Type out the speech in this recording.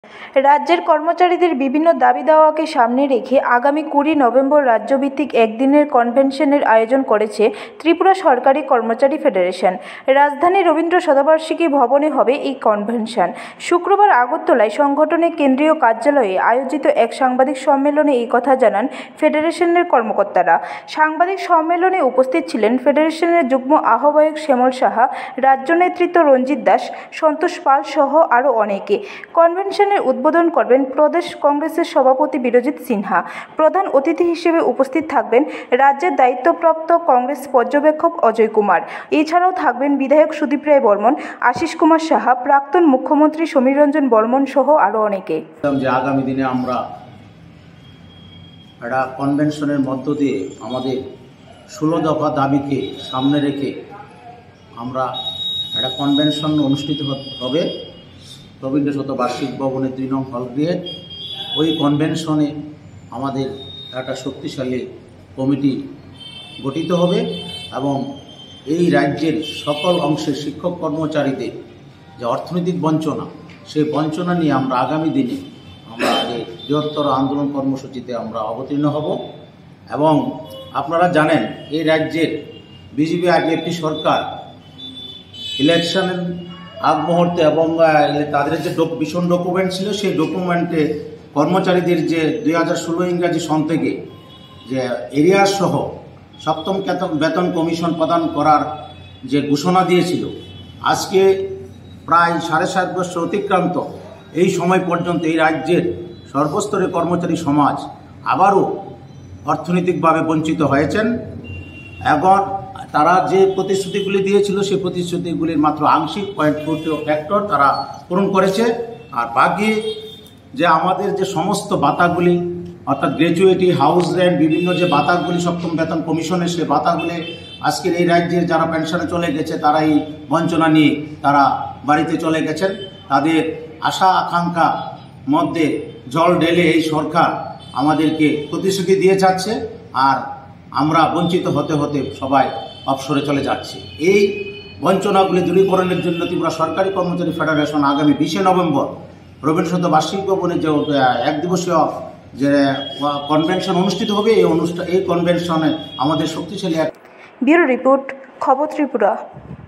রাজ্যের কর্মচারীদের বিভিন্ন দাবি দাওয়াকে সামনে রেখে আগামী 20 নভেম্বর রাজ্যভিত্তিক একদিনের কনভেনশনের আয়োজন করেছে ত্রিপুরা সরকারি কর্মচারী ফেডারেশন। রাজধানীর রবীন্দ্র শতবার্ষিকী ভবনে হবে এই কনভেনশন। শুক্রবার আগরতলায় সংগঠনের কেন্দ্রীয় কার্যালয়ে আয়োজিত এক সাংবাদিক সম্মেলনে এই কথা জানান ফেডারেশনের কর্মকর্তারা। সাংবাদিক সম্মেলনে উপস্থিত ছিলেন ফেডারেশনের যুগ্ম আহ্বায়ক শ্যামল সাহা, রাজ্য নেতৃত্ব রঞ্জিত দাস, সন্তোষ পাল সহ আরও অনেকে। কনভেনশনের উদ্বোধন করবেন প্রদেশ কংগ্রেসের সভাপতি বিরজিৎ সিনহা। প্রধান অতিথি হিসেবে উপস্থিত থাকবেন রাজ্যের দায়িত্বপ্রাপ্ত কংগ্রেস পর্যবেক্ষক অজয় কুমার। এছাড়াও থাকবেন বিধায়ক সুদীপ রায় বর্মন, আশিস কুমার সাহা, প্রাক্তন মুখ্যমন্ত্রী সমীর রঞ্জন বর্মন সহ আরও অনেকে। আগামী দিনে আমরা একটা কনভেনশনের মধ্য দিয়ে আমাদের 16 দফা দাবিকে সামনে রেখে আমরা একটা কনভেনশন অনুষ্ঠিত হবে রবীন্দ্র শতবার্ষিক ভবনের 2 নং হলগৃহে। ওই কনভেনশনে আমাদের একটা শক্তিশালী কমিটি গঠিত হবে এবং এই রাজ্যের সকল অংশের শিক্ষক কর্মচারীদের যে অর্থনৈতিক বঞ্চনা, সেই বঞ্চনা নিয়ে আমরা আগামী দিনে আমরা এই বৃহত্তর আন্দোলন কর্মসূচিতে আমরা অবতীর্ণ হব। এবং আপনারা জানেন এই রাজ্যের বিজেপি আরজেপি সরকার ইলেকশনের আগ মুহূর্তে এবং তাদের যে ভীষণ ডকুমেন্ট ছিল, সেই ডকুমেন্টে কর্মচারীদের যে 2016 ইংরাজি সন থেকে যে এরিয়ার সহ 7ম বেতন কমিশন প্রদান করার যে ঘোষণা দিয়েছিল, আজকে প্রায় 7.5 বছর অতিক্রান্ত এই সময় পর্যন্ত এই রাজ্যের সর্বস্তরের কর্মচারী সমাজ আবারও অর্থনৈতিকভাবে বঞ্চিত হয়েছেন এবং তারা যে প্রতিশ্রুতিগুলি দিয়েছিল সেই প্রতিশ্রুতিগুলির মাত্র আংশিক ফ্যাক্টর তারা পূরণ করেছে। আর বাকি যে আমাদের যে সমস্ত ভাতাগুলি অর্থাৎ গ্র্যাচুইটি, হাউস রেন্ট, বিভিন্ন যে ভাতাগুলি 7ম বেতন কমিশনের, সেই ভাতাগুলি আজকের এই রাজ্যের যারা পেনশনে চলে গেছে তারা এই বঞ্চনা নিয়ে তারা বাড়িতে চলে গেছেন। তাদের আশা আকাঙ্ক্ষা মধ্যে জল ঢেলে এই সরকার আমাদেরকে প্রতিশ্রুতি দিয়ে যাচ্ছে আর আমরা বঞ্চিত হতে হতে সবাই অবসরে চলে যাচ্ছে। এই বঞ্চনাগুলি দূরীকরণের জন্য ত্রিপুরা সরকারি কর্মচারী ফেডারেশন আগামী 20 নভেম্বর রবীন্দ্র শতবার্ষিকী ভবনে যে এক দিবসীয় যে কনভেনশন অনুষ্ঠিত হবে, এই কনভেনশনে আমাদের শক্তিশালী ব্যুরো রিপোর্ট, খবর ত্রিপুরা।